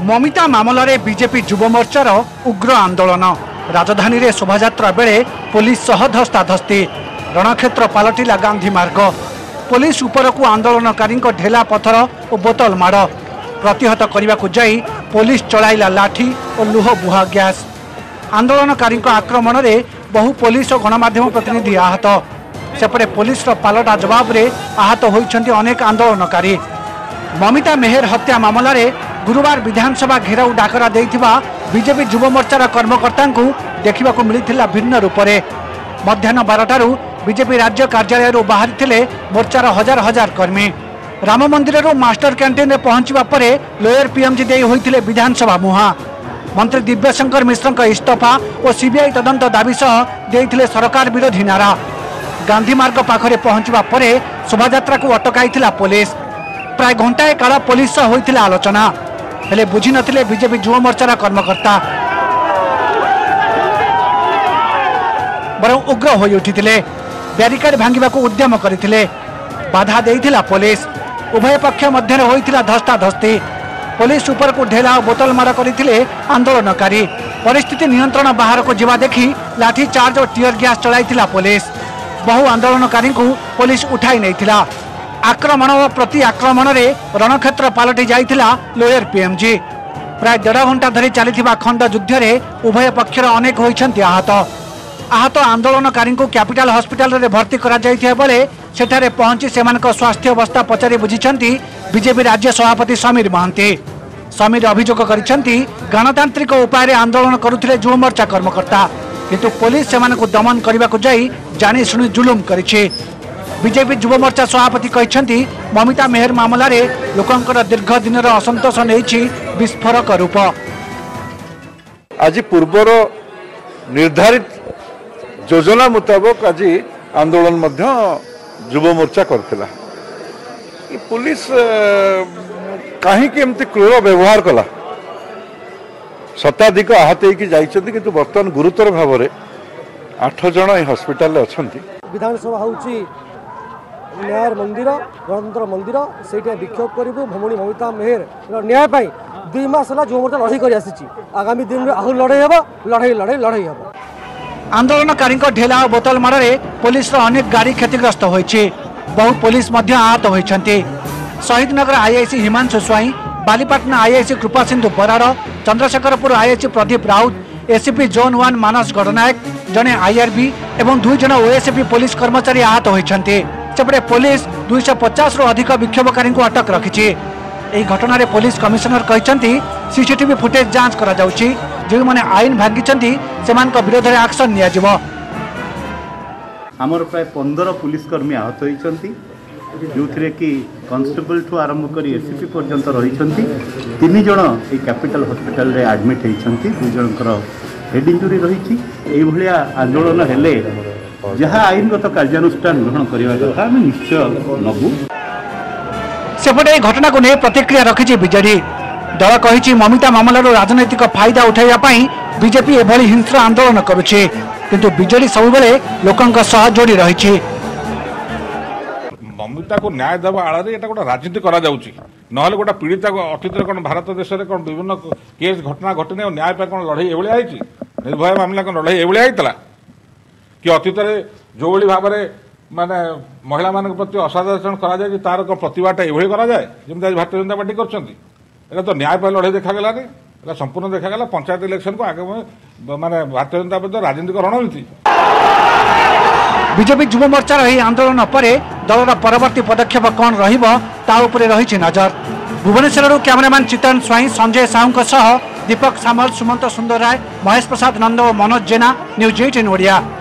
ममिता मामलें बीजेपी युव मोर्चार उग्र आंदोलन। राजधानी रे शोभायात्रा बेले पुलिस सह धस्ताधस्ती। रणक्षेत्र पलटिला गांधी मार्ग। पुलिस उपरकू आंदोलनकारी ढेला पथर और बोतल माड़। प्रतिहत करने को जाई पुलिस चलाइला लाठी और लुह बुहा गैस। आंदोलनकारी आक्रमण में बहु पुलिस और गणमाध्यम प्रतिनिधि आहत। सेपटे पुलिस पालटा जवाब रे आहत होइछन्ति अनेक आंदोलनकारी। ममिता मेहर हत्या मामला रे गुरुवार विधानसभा घेराव डाकरा देइथिबा बीजेपी युव मोर्चार कर्मकर्ता देखा मिलता भिन्न रूप से। मध्याह्न 12टारू बीजेपी राज्य कार्यालय बाहरी थिले मोर्चार हजार हजार कर्मी। राम मंदिर मास्टर कैंटीन में पहुंचवा पर लोयर पीएमजी दे होइथिले विधानसभा मुहा। मंत्री दिव्यशंकर मिश्र इस्तफा और सीबीआई तदंत दाबी सह देइथिले सरकार विरोधी नारा। गांधी मार्ग पाखरे पहुंचवा पर शोभायात्रा को अटकाई पुलिस। प्राय घंटाए काल पुलिस सह होइथिला आलोचना हेले बुझी नथिले बीजेपी युव मोर्चार कर्मकर्ता। बरं उग्र होई उठिथिले। बैरिकेड भांगिबाकू उद्यम करिथिले। बाधा देइथिला पुलिस। उभय पक्ष मध्य होइथिला धस्ताधस्ती। पुलिस उपर को ढेला और बोतल माड़ करथिले आंदोलनकारी। परिस्थिति नियंत्रण बाहर को जिवा देखी लाठी चार्ज और टीयर गैस चलाइथिला पुलिस। बहु आंदोलनकारी को पुलिस उठाई नैथिला। आक्रमण और प्रति आक्रमण रे रणक्षेत्र पलटि जाइथिला लोयर पीएमजी। प्राय 1.5 घंटा धरी चलिथिबा खंड युद्ध रे उभय पक्षर अनेक होइछन्ति आहत। आहत आंदोलनकारी को कैपिटल हॉस्पिटल रे भर्ती करा जाइथिया बेले सेठारे पहुंची सेमानक स्वास्थ्य अवस्था पचारि बुझिछन्ति बीजेपी राज्य सभापति समीर महांती। समीर अभियोग करिछन्ति गणतांत्रिक उपाय आंदोलन करुथिले युव मोर्चा कर्मकर्ता, किंतु पुलिस सेमानक दमन करबाकू जाई जानी शुणी जुलुम करिछि। बीजेपी युव मोर्चा सभापति कहते ममिता मेहर मामला रे लोकंकर दीर्घ दिन असंतोष नहीं विस्फोरक रूप। आज पूर्वर निर्धारित योजना मुताबक आज आंदोलन मध्य युव मोर्चा करथिला। पुलिस कहीं एमती क्रूर व्यवहार कला। शताधिक आहत होती किंतु बर्तमान गुरुतर भाव में 8 जन हॉस्पिटल अच्छी। विधानसभा हूँ न्याय मंदिर गणतंत्र मंदिर से विक्षोभ करूँ भौणी ममिता मेहर न्याय 2 मास है युव मोर्चा लड़ाई कर आगामी दिन में आहु लड़ाई हम लड़ाई लड़ाई लड़ाई हम। आंदोलनकारी ढेला और बोतल माड़ पुलिस अनेक गाड़ी क्षतिग्रस्त होइछि। बहु पुलिस आहत होइछन्ति। Shahid Nagar IIC Himanshu Swain, Balipatna IIC Kripa Sindhu Barad, Chandrasekharpur IIC Pradeep Raut, ACP zone 1 Manas Gananayak, जड़े आईआरबी और 2 जन ओएसपी पुलिस कर्मचारी आहत होइछन्ति। सेपटे पुलिस 250 रु अधिक विक्षोभकारी को अटक रखिछि। एही घटना रे पुलिस कमिशनर कहते सीसीटीवी फुटेज जांच करा जाउछि। जो माने आईन भांगिछन्ति सेमानक विरोध में एक्शन निया जिवो। हमर प्राय 15 पुलिसकर्मी आहत होइछन्ति, जो कि कॉन्स्टेबल ठू आरंभ कर एसीपी पर्यंत रही। 3 जन ये कैपिटल हॉस्पिटल रे एडमिट होइछन्ति। 2 जनकर हेड इंजुरी रही। यही आंदोलन हेले जहाँ आईनगत कार्यानुष्ठान ग्रहण करने कथा आम निश्चय नबू। सेपटे घटना को नहीं प्रतिक्रिया रखी बीजेडी। दल कही ममिता मामलार राजनैतिक फायदा उठाइवाई बीजेपी एभली हिंस्र आंदोलन करुछि, किंतु बीजेडी सबुबले लोकंक सह जोड़ी रही। ममिता को न्याय देवा आड़ में गोटे राजनीति करा ना गोटे पीड़िता को अतीत कौन भारत देश में कौन विभिन्न केस घटना घटने न्याय कौन लड़ाई एभली निर्भया मामला कौन लड़ाई एभली होता कि अतीत जो भाव में माने महिला मान प्रति असाधारण करा तार कौन प्रतिवाद ये कराए जमी आज भारतीय जनता पार्टी कर तो न्याय लड़ाई देखागलानी। संपूर्ण देखागला पंचायत इलेक्शन को आगे माने भारतीय जनता पार्टी राजनीतिक रणनीति। बीजेपी युव मोर्चार यह आंदोलन पर दलर परवर्ती पदक्षेप कौन रही नजर। भुवनेश्वर कैमरामैन चितन स्वाई, संजय साहू सह दीपक सामल, सुमंत सुंदर राय, महेश प्रसाद नंद और मनोज जेना, न्यूज 18 ओडिया।